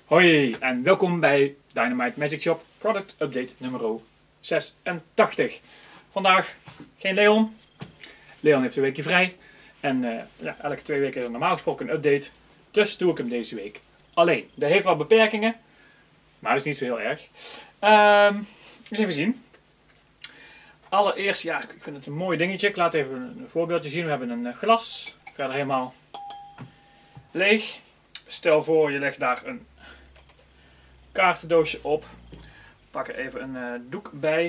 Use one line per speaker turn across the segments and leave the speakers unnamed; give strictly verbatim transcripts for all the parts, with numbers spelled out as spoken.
Hoi en welkom bij Dynamite Magic Shop Product Update nummer zesentachtig. Vandaag geen Leon. Leon heeft een weekje vrij. En uh, ja, elke twee weken is er normaal gesproken een update. Dus doe ik hem deze week alleen. Dat heeft wel beperkingen. Maar dat is niet zo heel erg. Uh, eens even zien. Allereerst, ja, ik vind het een mooi dingetje. Ik laat even een voorbeeldje zien. We hebben een glas. Verder helemaal leeg. Stel voor je legt daar een kaartendoosje op. Pak er even een uh, doek bij.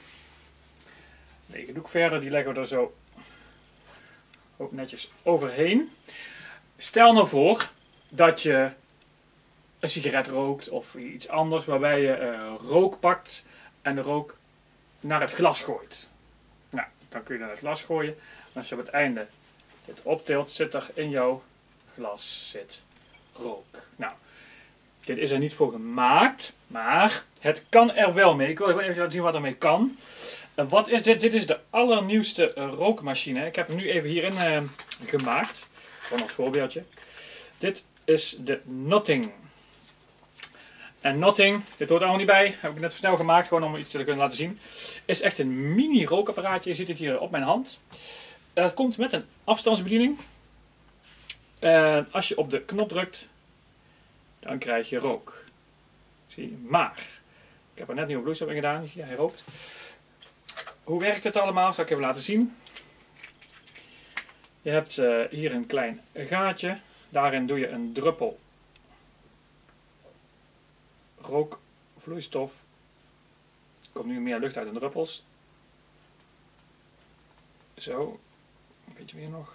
Lege doek verder, die leggen we er zo ook netjes overheen. Stel nou voor dat je een sigaret rookt of iets anders waarbij je uh, rook pakt en de rook naar het glas gooit. Nou, dan kun je naar het glas gooien. En als je op het einde dit optilt, zit er in jouw glas zit rook. Nou, dit is er niet voor gemaakt, maar het kan er wel mee. Ik wil gewoon even laten zien wat ermee kan. En wat is dit? Dit is de allernieuwste uh, rookmachine. Ik heb hem nu even hierin uh, gemaakt. Gewoon als voorbeeldje. Dit is de Notting. En Notting, dit hoort er allemaal niet bij. Heb ik net snel gemaakt, gewoon om iets te kunnen laten zien. Is echt een mini rookapparaatje. Je ziet het hier op mijn hand. Uh, het komt met een afstandsbediening. Uh, als je op de knop drukt, dan krijg je rook. Zie je? Maar, ik heb er net nieuwe vloeistof in gedaan. Ja, hij rookt. Hoe werkt het allemaal? Zal ik even laten zien. Je hebt uh, hier een klein gaatje. Daarin doe je een druppel rookvloeistof. Er komt nu meer lucht uit dan druppels. Zo. Een beetje meer nog.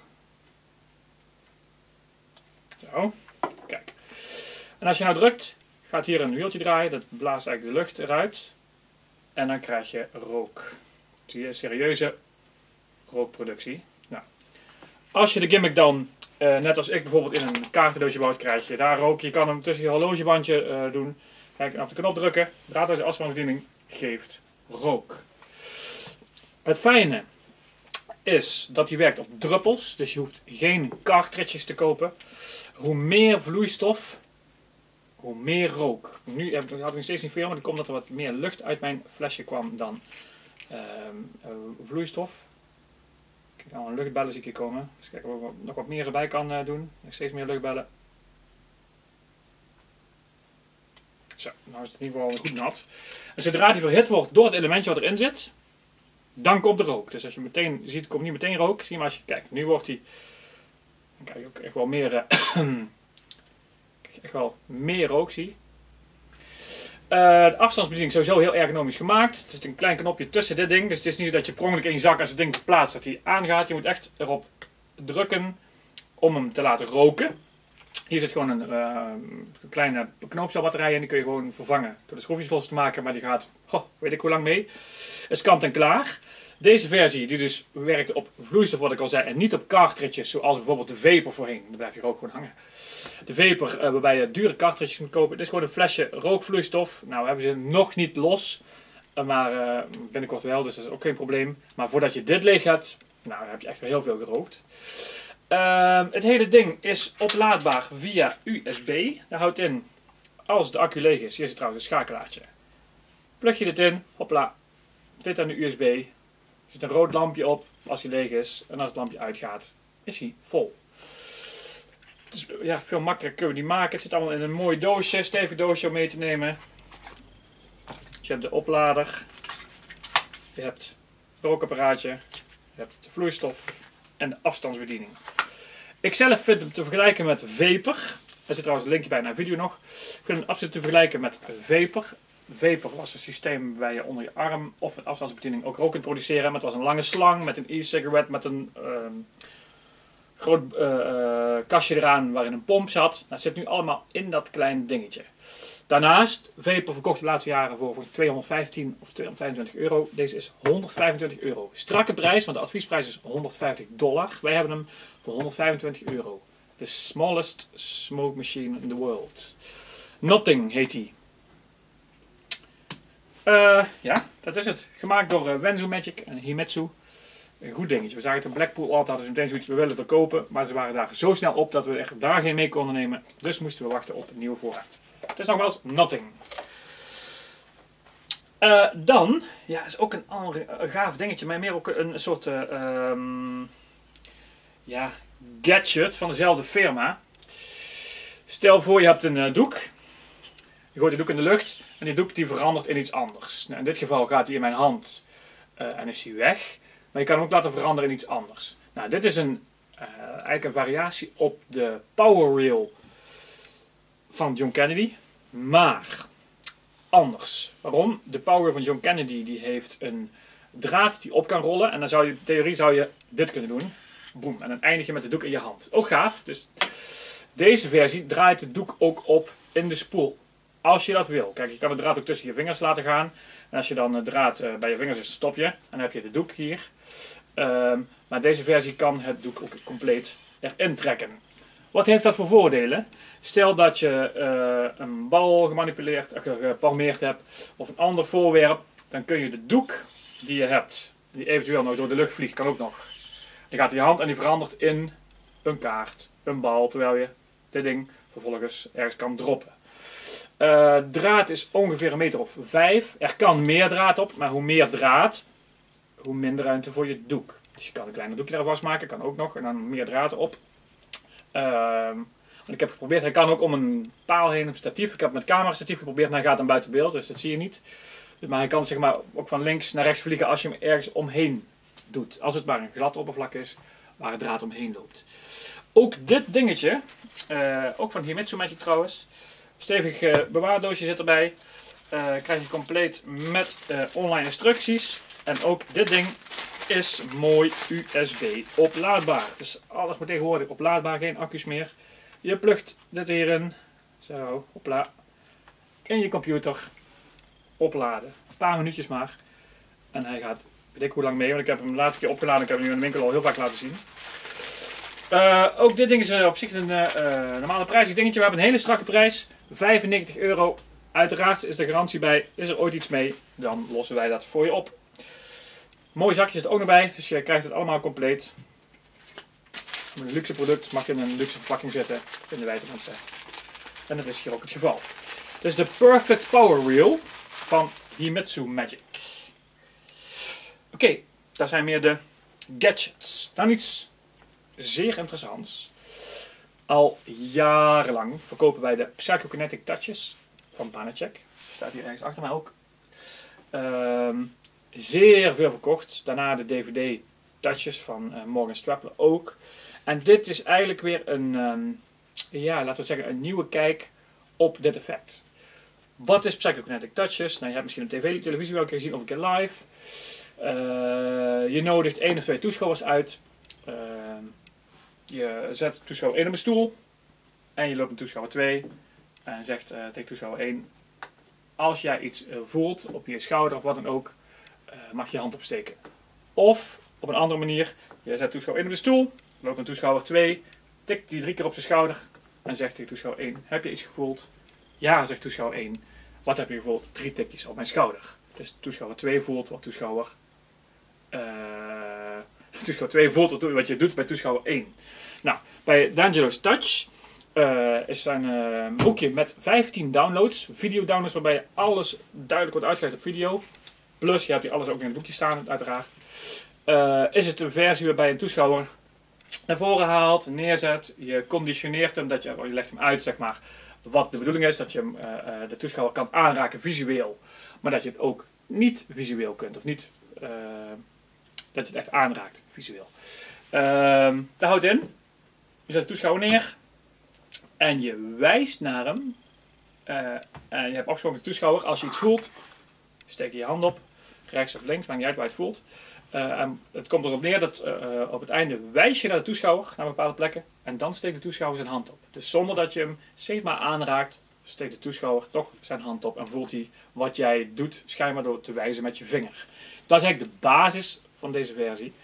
Zo. Kijk. En als je nou drukt, gaat hier een wieltje draaien. Dat blaast eigenlijk de lucht eruit. En dan krijg je rook. Zie je, serieuze rookproductie. Nou, als je de gimmick dan, uh, net als ik bijvoorbeeld in een kaartendoosje bouwt, krijg je daar rook. Je kan hem tussen je horlogebandje uh, doen. Kijk, op de knop drukken. Draadloze afstandsbediening geeft rook. Het fijne is dat hij werkt op druppels. Dus je hoeft geen cartridges te kopen. Hoe meer vloeistof, hoe meer rook. Nu heb ik, had ik nog steeds niet veel, maar dat komt dat er wat meer lucht uit mijn flesje kwam dan uh, uh, vloeistof. Kijk, nou een luchtbellen zie ik hier komen. Dus kijken of ik nog wat meer erbij kan uh, doen. Nog steeds meer luchtbellen. Zo, nou is het in ieder geval goed nat. En zodra die verhit wordt door het elementje wat erin zit, dan komt de rook. Dus als je meteen ziet, komt niet meteen rook. Zie je maar als je kijkt, nu wordt hij, dan krijg je ook echt wel meer, uh, echt wel meer rook zie. Uh, de afstandsbediening is sowieso heel ergonomisch gemaakt. Het is een klein knopje tussen dit ding. Dus het is niet dat je per ongeluk in je zak als het ding verplaatst dat hij aangaat. Je moet echt erop drukken om hem te laten roken. Hier zit gewoon een, uh, een kleine knoopcelbatterij en die kun je gewoon vervangen door de schroefjes los te maken. Maar die gaat, oh, weet ik hoe lang mee. Is kant en klaar. Deze versie die dus werkt op vloeistof wat ik al zei en niet op cartridges zoals bijvoorbeeld de Vapor voorheen. Dan blijft die rook gewoon hangen. De Vapor uh, waarbij je dure cartridges moet kopen. Dit is gewoon een flesje rookvloeistof. Nou we hebben ze nog niet los. Uh, maar uh, binnenkort wel, dus dat is ook geen probleem. Maar voordat je dit leeg hebt, nou dan heb je echt wel heel veel gerookt. Uh, het hele ding is oplaadbaar via U S B. Dat houdt in, als de accu leeg is, hier zit trouwens een schakelaartje. Plug je dit in, hopla, dit aan de U S B. Er zit een rood lampje op als hij leeg is. En als het lampje uitgaat, is hij vol. Dus ja, veel makkelijker kunnen we die maken. Het zit allemaal in een mooi doosje, stevig doosje om mee te nemen. Dus je hebt de oplader. Je hebt het rookapparaatje. Je hebt de vloeistof en de afstandsbediening. Ik zelf vind hem te vergelijken met Vapor. Er zit trouwens een linkje bij naar een video nog. Ik vind hem absoluut te vergelijken met Vapor. Vapor was een systeem waarbij je onder je arm of met afstandsbediening ook rook kunt produceren. Maar het was een lange slang met een e-cigarette met een uh, groot uh, uh, kastje eraan waarin een pomp zat. Dat zit nu allemaal in dat kleine dingetje. Daarnaast, Vapor verkocht de laatste jaren voor, voor tweehonderdvijftien of tweehonderdvijfentwintig euro. Deze is honderdvijfentwintig euro. Strakke prijs, want de adviesprijs is honderdvijftig dollar. Wij hebben hem voor honderdvijfentwintig euro. The smallest smoke machine in the world. Notting heet die. Uh, ja, dat is het. Gemaakt door uh, Wenzo Magic en Himetsu. een goed dingetje. We zagen het in Blackpool altijd, hadden ze meteen zoiets, we willen het er kopen. Maar ze waren daar zo snel op dat we echt daar geen mee konden nemen. Dus moesten we wachten op een nieuwe voorraad. Dus nogmaals, nothing. Uh, dan, ja, is ook een ander een gaaf dingetje, maar meer ook een, een soort uh, um, ja, gadget van dezelfde firma. Stel voor je hebt een uh, doek. Je gooit de doek in de lucht en die doek die verandert in iets anders. Nou, in dit geval gaat hij in mijn hand uh, en is hij weg. Maar je kan hem ook laten veranderen in iets anders. Nou, dit is een, uh, eigenlijk een variatie op de Power Rail van John Kennedy. Maar anders. Waarom? De Power Rail van John Kennedy die heeft een draad die op kan rollen. En dan zou je, in theorie zou je dit kunnen doen. Boom. En dan eindig je met de doek in je hand. Ook gaaf. Dus deze versie draait de doek ook op in de spoel. Als je dat wil. Kijk, je kan de draad ook tussen je vingers laten gaan. En als je dan de draad uh, bij je vingers is, stop je. En dan heb je de doek hier. Um, maar deze versie kan het doek ook compleet erin trekken. Wat heeft dat voor voordelen? Stel dat je uh, een bal gemanipuleerd, uh, gepalmeerd hebt. Of een ander voorwerp. Dan kun je de doek die je hebt. Die eventueel nog door de lucht vliegt. Kan ook nog. Die gaat in je hand en die verandert in een kaart. Een bal. Terwijl je dit ding vervolgens ergens kan droppen. Uh, draad is ongeveer een meter of vijf. Er kan meer draad op, maar hoe meer draad, hoe minder ruimte voor je doek. Dus je kan een kleiner doekje er vastmaken, kan ook nog, en dan meer draad op. Uh, ik heb geprobeerd, hij kan ook om een paal heen, een statief. Ik heb met camera statief geprobeerd, maar hij gaat dan buiten beeld, dus dat zie je niet. Maar hij kan zeg maar ook van links naar rechts vliegen als je hem ergens omheen doet. Als het maar een glad oppervlak is, waar het draad omheen loopt. Ook dit dingetje, uh, ook van Himitsu Magic trouwens. Stevig uh, bewaardoosje zit erbij. Uh, krijg je compleet met uh, online instructies. En ook dit ding is mooi U S B oplaadbaar. Dus alles moet tegenwoordig oplaadbaar, geen accu's meer. Je plugt dit hierin. Zo, hopla. In je computer opladen. Een paar minuutjes maar. En hij gaat, weet ik hoe lang mee, want ik heb hem de laatste keer opgeladen. Ik heb hem nu in de winkel al heel vaak laten zien. Uh, ook dit ding is uh, op zich een uh, normale prijzig dingetje. We hebben een hele strakke prijs. vijfennegentig euro. Uiteraard is de garantie bij. Is er ooit iets mee, dan lossen wij dat voor je op. Mooi zakje zit er ook nog bij. Dus je krijgt het allemaal compleet. Een luxe product mag je in een luxe verpakking zetten. Vinden wij tenminste. En dat is hier ook het geval. Dit is de Perfect Power Reel van Himitsu Magic. Oké, okay, daar zijn meer de gadgets. Dan iets zeer interessants. Al jarenlang verkopen wij de Psychokinetic Touches van Banachek. Staat hier ergens achter mij ook. Um, zeer veel verkocht. Daarna de D V D Touches van uh, Morgan Strapler ook. En dit is eigenlijk weer een, um, ja, laten we zeggen, een nieuwe kijk op dit effect. Wat is Psychokinetic Touches? Nou, je hebt misschien op tv, televisie wel een keer gezien of een keer live. Uh, je nodigt één of twee toeschouwers uit. Uh, je zet toeschouwer één op een stoel. En je loopt een toeschouwer twee. En zegt uh, tegen toeschouwer één. Als jij iets uh, voelt op je schouder of wat dan ook. Uh, mag je je hand opsteken. Of op een andere manier. Je zet toeschouwer één op de stoel. Loopt een toeschouwer twee. Tikt die drie keer op zijn schouder. En zegt tegen toeschouwer één. Heb je iets gevoeld? Ja, zegt toeschouwer één. Wat heb je gevoeld? Drie tikjes op mijn schouder. Dus toeschouwer twee voelt wat toeschouwer... Uh, toeschouwer twee voelt wat je doet bij toeschouwer één. Nou, bij D'Angelo's Touch uh, is een uh, boekje met vijftien downloads. Video downloads waarbij je alles duidelijk wordt uitgelegd op video. Plus, je hebt hier alles ook in het boekje staan, uiteraard. Uh, is het een versie waarbij een toeschouwer naar voren haalt, neerzet. Je conditioneert hem, dat je, je legt hem uit, zeg maar, wat de bedoeling is. Dat je hem, uh, uh, de toeschouwer kan aanraken visueel. Maar dat je het ook niet visueel kunt. Of niet, uh, dat je het echt aanraakt visueel. Uh, daar houdt in. Je zet de toeschouwer neer. En je wijst naar hem. Uh, en je hebt afgesproken met de toeschouwer. Als je iets voelt, steek je je hand op. Rechts of links, maakt niet uit waar je het voelt. Uh, en het komt erop neer dat uh, op het einde wijs je naar de toeschouwer, naar bepaalde plekken. En dan steekt de toeschouwer zijn hand op. Dus zonder dat je hem steeds maar aanraakt, steekt de toeschouwer toch zijn hand op. En voelt hij wat jij doet, schijnbaar door te wijzen met je vinger. Dat is eigenlijk de basis van deze versie.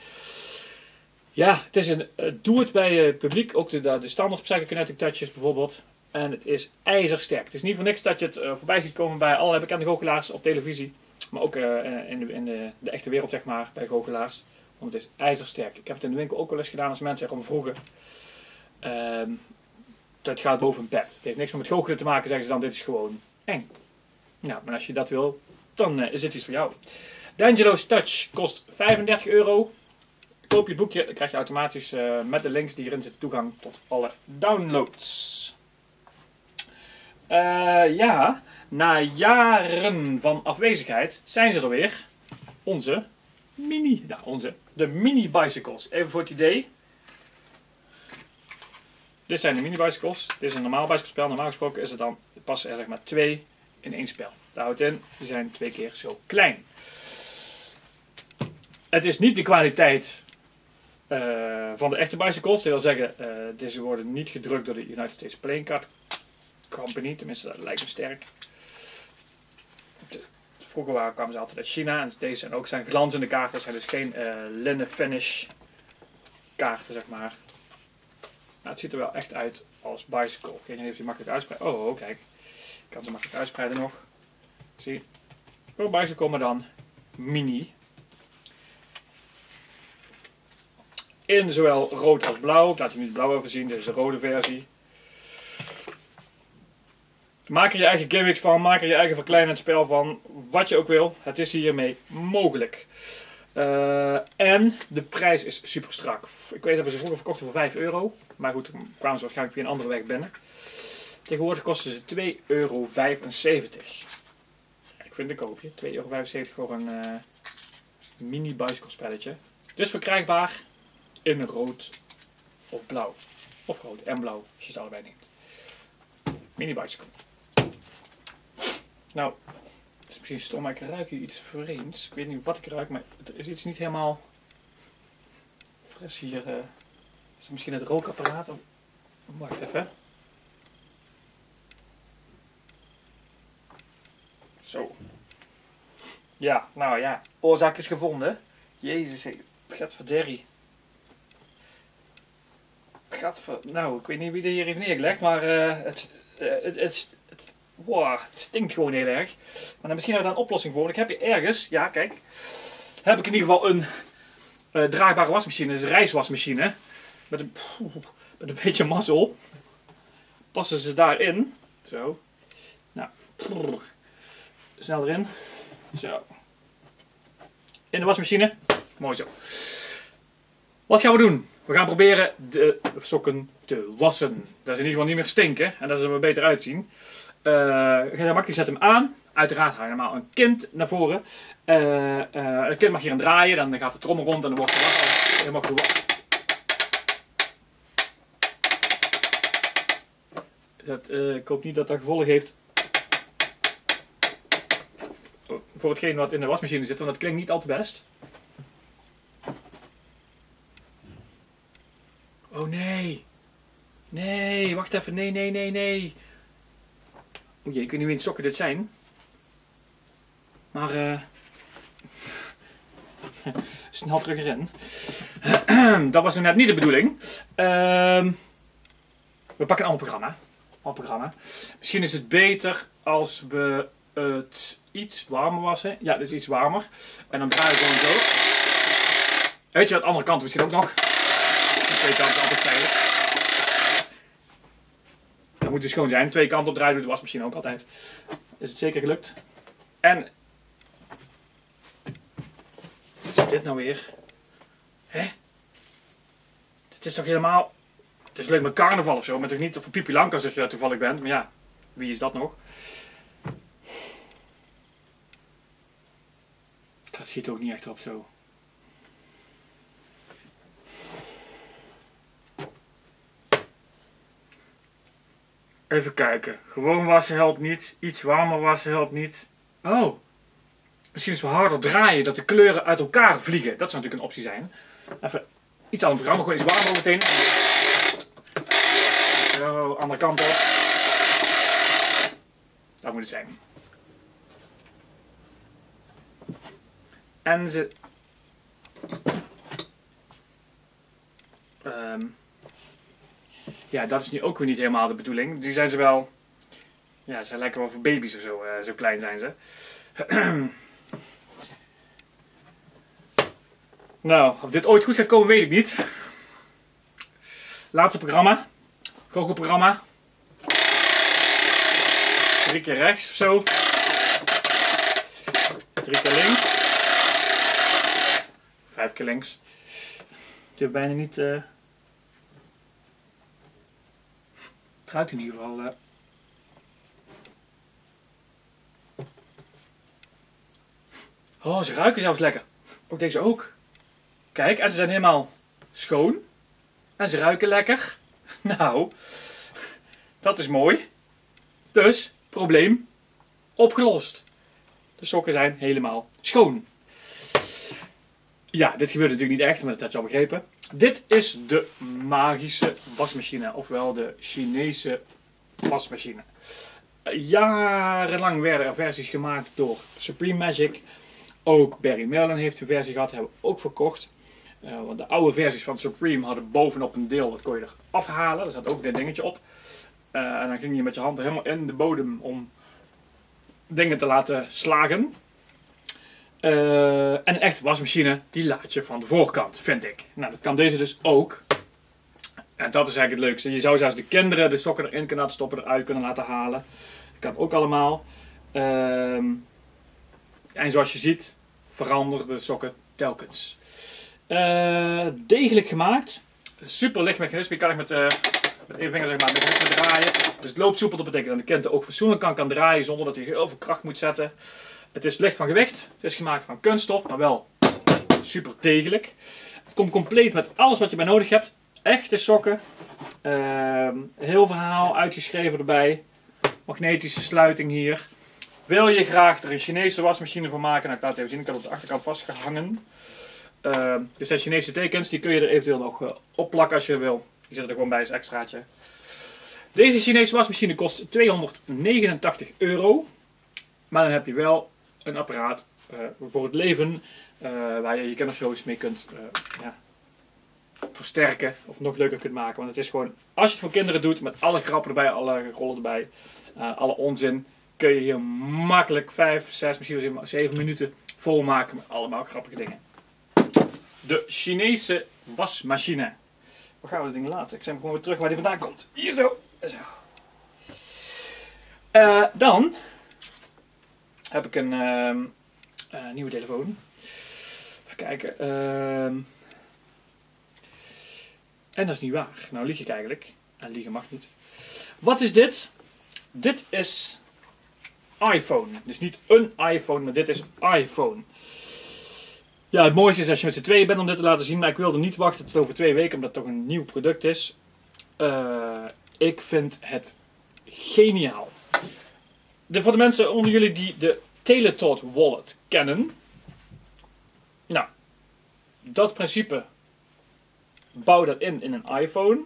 Ja, het is een, uh, doe het bij het publiek. Ook de, de standaard Psychokinetic Touches bijvoorbeeld. En het is ijzersterk. Het is niet voor niks dat je het uh, voorbij ziet komen bij allerlei bekende goochelaars op televisie. Maar ook uh, in, de, in de, de echte wereld, zeg maar, bij goochelaars. Want het is ijzersterk. Ik heb het in de winkel ook wel eens gedaan als mensen erom vroegen. Uh, dat gaat boven een bed. Het heeft niks meer met goochelen te maken, zeggen ze dan. Dit is gewoon eng. Nou, maar als je dat wil, dan uh, is dit iets voor jou. D'Angelo's Touch kost vijfendertig euro. Koop je het boekje, dan krijg je automatisch uh, met de links die erin zitten toegang tot alle downloads. Uh, ja, na jaren van afwezigheid zijn ze er weer. Onze mini, nou onze, de mini bicycles. Even voor het idee. Dit zijn de mini bicycles. Dit is een normaal bicyclespel. Normaal gesproken is het dan, het passen er zeg maar twee in één spel. Dat houdt in, die zijn twee keer zo klein. Het is niet de kwaliteit uh, van de echte bicycles. Dat wil zeggen, uh, deze worden niet gedrukt door de United States Playing Card Company. Tenminste, dat lijkt me sterk. Vroeger waren, kwamen ze altijd uit China. En deze zijn ook zijn glanzende kaarten. Dat zijn dus geen uh, linnen finish kaarten, zeg maar. Nou, het ziet er wel echt uit als bicycle. Ik weet niet of je makkelijk uitspreiden. Oh, oh, kijk. Ik kan ze makkelijk uitspreiden nog. Zie. Gewoon bicycle, maar dan mini. In zowel rood als blauw. Ik laat je nu de blauw even zien. Dit is de rode versie. Maak er je eigen gimmick van. Maak er je eigen verkleinend spel van. Wat je ook wil. Het is hiermee mogelijk. Uh, en de prijs is super strak. Ik weet dat we ze vroeger verkochten voor vijf euro. Maar goed, dan kwamen ze waarschijnlijk via een andere weg binnen. Tegenwoordig kosten ze twee euro vijfenzeventig. Ik vind een koopje. twee euro vijfenzeventig voor een uh, mini bicycle spelletje. Dus verkrijgbaar in rood of blauw. Of rood en blauw, als je het allebei neemt. Mini bicycle. Nou, het is misschien stom, maar ik ruik hier iets vreemds. Ik weet niet wat ik ruik, maar er is iets niet helemaal fris hier. Uh, is het misschien het rookapparaat? Oh, wacht even. Zo. Ja, nou ja. Oorzaak is gevonden. Jezus, gadverderrie. Gadver... Nou, ik weet niet wie er hier heeft neergelegd, maar uh, het, uh, het, het, het, wow, het stinkt gewoon heel erg. Maar dan misschien hebben we daar een oplossing voor. Ik heb hier ergens, ja kijk, heb ik in ieder geval een uh, draagbare wasmachine. Dat is een reiswasmachine. Met een, met een beetje mazzel. Passen ze daarin. Zo. Nou. Snel erin. Zo. In de wasmachine. Mooi zo. Wat gaan we doen? We gaan proberen de sokken te wassen. Dat ze in ieder geval niet meer stinken. En dat ze er weer beter uitzien. Uh, makkelijk zet hem aan. Uiteraard haal je normaal een kind naar voren. Uh, uh, een kind mag hier aan draaien. Dan gaat de trommel rond en dan wordt de was. Dan mag de was. Dat, uh, ik hoop niet dat dat gevolg heeft voor hetgeen wat in de wasmachine zit. Want dat klinkt niet al te best. Oh nee. Nee, wacht even. Nee, nee, nee, nee. O jee, ik weet niet wie in sokken dit zijn. Maar uh, snel terug erin. Dat was nu net niet de bedoeling. Uh, we pakken een ander programma. Ander programma. Misschien is het beter als we het iets warmer wassen. Ja, dit is iets warmer. En dan draai je gewoon zo. Weet je, aan de andere kant misschien ook nog. Twee kanten altijd veilig. Dat moet dus schoon zijn. Twee kanten op draaien doet de wasmachine ook altijd. Is het zeker gelukt. En... Wat is dit nou weer? Hè? Dit is toch helemaal... Het is leuk met carnaval of zo. Maar toch niet voor Pipi Langkous als je daar toevallig bent. Maar ja, wie is dat nog? Dat ziet ook niet echt op zo. Even kijken. Gewoon wassen helpt niet. Iets warmer wassen helpt niet. Oh. Misschien is het wel harder draaien dat de kleuren uit elkaar vliegen. Dat zou natuurlijk een optie zijn. Even iets aan het programma. Gewoon iets warmer meteen. Zo, andere kant op. Dat moet het zijn. En ze... Um, ja, dat is nu ook weer niet helemaal de bedoeling. Die zijn ze wel... Ja, ze lijken wel voor baby's of zo. Uh, zo klein zijn ze. Nou, of dit ooit goed gaat komen weet ik niet. Laatste programma. Goochelprogramma. Drie keer rechts of zo. Drie keer links. Vijf keer links. Je hebt bijna niet... Uh... Het ruikt in ieder geval... Uh... Oh, ze ruiken zelfs lekker. Ook deze ook. Kijk, en ze zijn helemaal schoon. En ze ruiken lekker. Nou, dat is mooi. Dus, probleem opgelost. De sokken zijn helemaal schoon. Ja, dit gebeurt natuurlijk niet echt, maar dat had je al begrepen. Dit is de magische wasmachine, ofwel de Chinese wasmachine. Jarenlang werden er versies gemaakt door Supreme Magic. Ook Barry Merlin heeft een versie gehad, hebben we ook verkocht. Uh, want de oude versies van Supreme hadden bovenop een deel, dat kon je er afhalen. Daar zat ook dit dingetje op. Uh, en dan ging je met je hand helemaal in de bodem om dingen te laten slagen. Uh, en een echte wasmachine, die laat je van de voorkant, vind ik. Nou, dat kan deze dus ook. En dat is eigenlijk het leukste. Je zou zelfs de kinderen de sokken erin kunnen laten stoppen, eruit kunnen laten halen. Dat kan ook allemaal. Uh, en zoals je ziet, veranderen de sokken telkens. Uh, degelijk gemaakt. Super licht mechanisme. Je kan ik met, uh, met één vinger zeg maar, mechanisme draaien. Dus het loopt soepel. Dat betekent dat de kind ook fatsoenlijk kan, kan draaien zonder dat hij heel veel kracht moet zetten. Het is licht van gewicht. Het is gemaakt van kunststof, maar wel super degelijk. Het komt compleet met alles wat je bij nodig hebt. Echte sokken. Uh, heel verhaal uitgeschreven erbij. Magnetische sluiting hier. Wil je graag er een Chinese wasmachine van maken? Nou, ik laat het even zien. Ik heb het op de achterkant vastgehangen. Uh, dit zijn Chinese tekens. Die kun je er eventueel nog uh, opplakken als je wil. Die zitten er gewoon bij als extraatje. Deze Chinese wasmachine kost tweehonderdnegenentachtig euro. Maar dan heb je wel een apparaat uh, voor het leven. Uh, waar je je kindershows mee kunt uh, ja, versterken. Of nog leuker kunt maken. Want het is gewoon, als je het voor kinderen doet. Met alle grappen erbij, alle rollen erbij. Uh, alle onzin. Kun je hier makkelijk vijf, zes, misschien wel zeven minuten volmaken. Met allemaal grappige dingen. De Chinese wasmachine. Waar gaan we dat ding laten? Ik zeg hem gewoon weer terug waar die vandaan komt. Hier zo. zo. Uh, dan heb ik een uh, uh, nieuwe telefoon. Even kijken. Uh, en dat is niet waar. Nou lieg ik eigenlijk. En liegen mag niet. Wat is dit? Dit is iPhone. Dus niet een iPhone, maar dit is iPhone. Ja, het mooiste is als je met z'n tweeën bent om dit te laten zien. Maar ik wilde niet wachten tot over twee weken, omdat het toch een nieuw product is. Uh, ik vind het geniaal. De, voor de mensen onder jullie die de Teletort Wallet kennen. Nou, dat principe. Bouw dat in in een iPhone.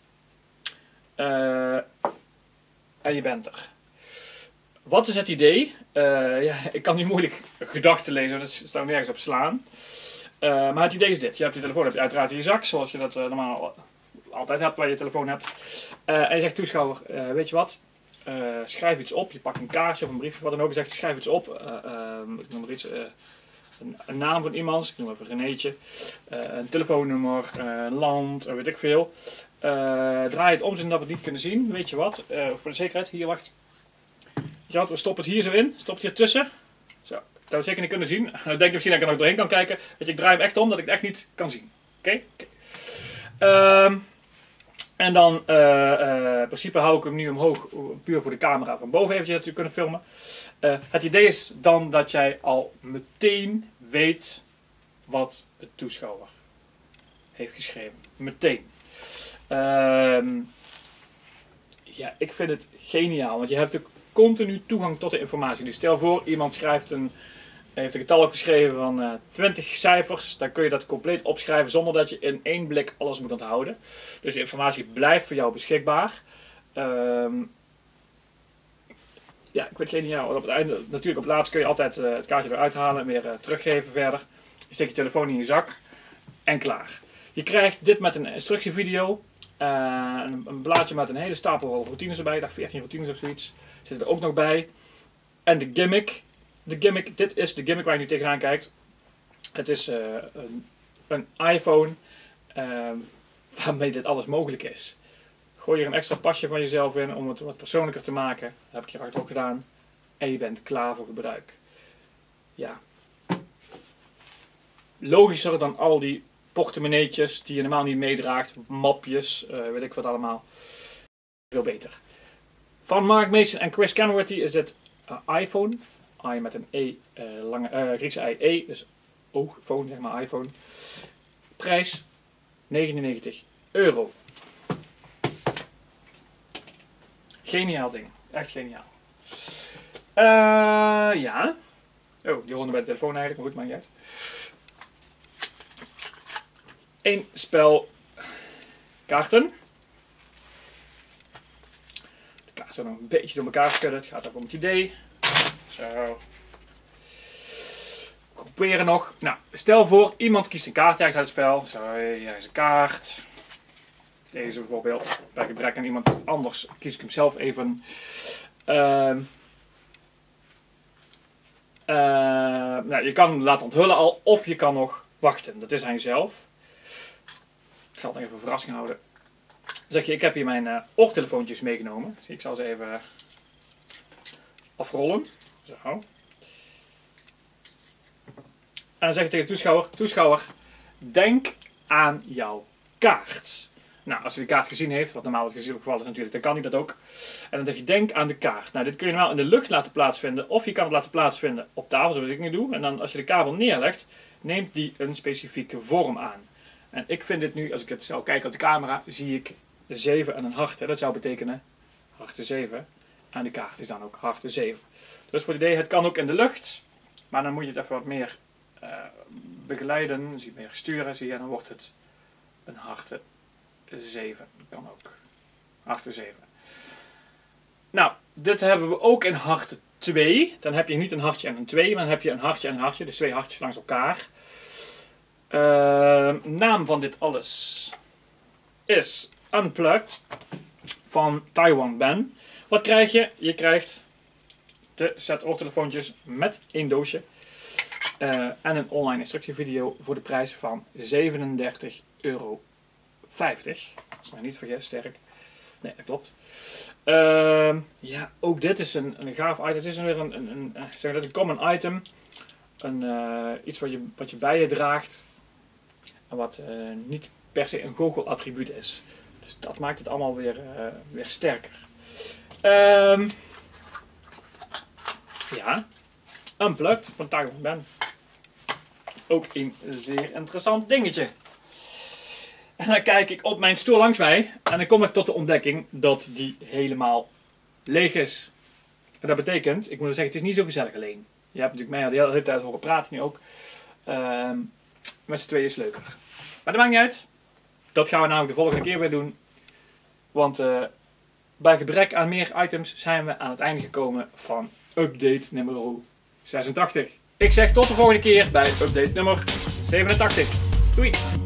Uh, en je bent er. Wat is het idee? Uh, ja, ik kan nu moeilijk gedachten lezen, dus er staat nergens op slaan. Uh, maar het idee is dit. Je hebt je telefoon heb je uiteraard in je zak, zoals je dat uh, normaal altijd hebt waar je telefoon hebt. Uh, en je zegt toeschouwer, uh, weet je wat? Uh, schrijf iets op. Je pakt een kaartje of een briefje of wat dan ook. Je zegt schrijf iets op. Uh, uh, ik noem maar iets. Uh, een, een naam van iemand. Ik noem even Renéetje. Uh, een telefoonnummer. Uh, land. Uh, weet ik veel. Uh, draai het om zodat we het niet kunnen zien. Weet je wat? Uh, voor de zekerheid. Hier, wacht. Ja, we stoppen het hier zo in. Stop het hier tussen. Zo. Dat we het zeker niet kunnen zien. Dan denk je misschien dat ik er nog doorheen kan kijken. Weet je, ik draai hem echt om dat ik het echt niet kan zien. Oké? Okay? Okay. Um, en dan, uh, uh, in principe hou ik hem nu omhoog, puur voor de camera van boven eventjes dat u kunnen filmen. Uh, het idee is dan dat jij al meteen weet wat de toeschouwer heeft geschreven. Meteen. Uh, ja, ik vind het geniaal, want je hebt ook continu toegang tot de informatie. Dus stel voor, iemand schrijft een, heeft een getal opgeschreven van uh, twintig cijfers. Dan kun je dat compleet opschrijven zonder dat je in één blik alles moet onthouden. Dus de informatie blijft voor jou beschikbaar. Um, ja, ik weet geen ja, op het einde, natuurlijk op het laatst kun je altijd uh, het kaartje eruit halen en weer uh, teruggeven verder. Je steekt je telefoon in je zak en klaar. Je krijgt dit met een instructievideo. Uh, een, een blaadje met een hele stapel routines erbij. Ik dacht veertien routines of zoiets. Zit er ook nog bij. En de gimmick. De gimmick. Dit is de gimmick waar je nu tegenaan kijkt. Het is uh, een een iPhone uh, waarmee dit alles mogelijk is. Gooi er een extra pasje van jezelf in om het wat persoonlijker te maken. Dat heb ik hier achter ook gedaan. En je bent klaar voor gebruik. Ja. Logischer dan al die portemonneetjes die je normaal niet meedraagt. Mapjes, uh, weet ik wat allemaal. Veel beter. Van Mark Mason en Chris Kenworthy is dit uh, iPhone. I met een E, uh, lange, uh, Griekse I, E, dus oogphone, zeg maar iPhone. Prijs negenennegentig euro. Geniaal ding, echt geniaal. Uh, ja. Oh, die horen bij de telefoon eigenlijk, maar goed, maakt niet uit. Eén spel kaarten. De kaarten zijn nog een beetje door elkaar schudden. Het gaat even om het idee. Zo. Groeperen nog. Nou, stel voor, iemand kiest een kaart ergens uit het spel. Zo, hier is een kaart. Deze bijvoorbeeld. Bij gebrek aan iemand anders kies ik hem zelf even. Uh, uh, nou, je kan hem laten onthullen al, of je kan nog wachten. Dat is aan jezelf. Ik zal het nog even een verrassing houden. Dan zeg je, ik heb hier mijn uh, oortelefoontjes meegenomen. Dus ik zal ze even afrollen. Zo. En dan zeg je tegen de toeschouwer, toeschouwer, denk aan jouw kaart. Nou, als hij de kaart gezien heeft, wat normaal het geval is natuurlijk, dan kan hij dat ook. En dan zeg je, denk aan de kaart. Nou, dit kun je normaal in de lucht laten plaatsvinden, of je kan het laten plaatsvinden op tafel, zoals ik nu doe. En dan als je de kabel neerlegt, neemt die een specifieke vorm aan. En ik vind dit nu, als ik het zou kijken op de camera, zie ik zeven en een hart. Hè. Dat zou betekenen harte zeven. En de kaart is dan ook harte zeven. Dus voor het idee, het kan ook in de lucht. Maar dan moet je het even wat meer uh, begeleiden. Zie je meer sturen, zie je. En dan wordt het een harte zeven. Kan ook. Harte zeven. Nou, dit hebben we ook in harte twee. Dan heb je niet een hartje en een twee. Maar dan heb je een hartje en een hartje. Dus twee hartjes langs elkaar. Uh, naam van dit alles is Unplugged van Taiwan Ben. Wat krijg je? Je krijgt de set oortelefoontjes met één doosje uh, en een online instructievideo voor de prijs van zevenendertig euro vijftig. Als ik me niet vergis, sterk. Nee, dat klopt. Uh, ja, ook dit is een, een gaaf item. Het is weer een, een, een, zeg dat, een common item. Een, uh, iets wat je, wat je bij je draagt. En wat uh, niet per se een goochelattribuut is. Dus dat maakt het allemaal weer, uh, weer sterker. Um, ja, Unplugged van Taiwan Ben. Ook een zeer interessant dingetje. En dan kijk ik op mijn stoel langs mij en dan kom ik tot de ontdekking dat die helemaal leeg is. En dat betekent, ik moet zeggen, het is niet zo gezellig alleen. Je hebt natuurlijk mij al de hele tijd horen praten nu ook. Um, met z'n tweeën is leuker. Maar dat maakt niet uit. Dat gaan we namelijk de volgende keer weer doen. Want uh, bij gebrek aan meer items zijn we aan het einde gekomen van update nummer zesentachtig. Ik zeg tot de volgende keer bij update nummer zevenentachtig. Doei!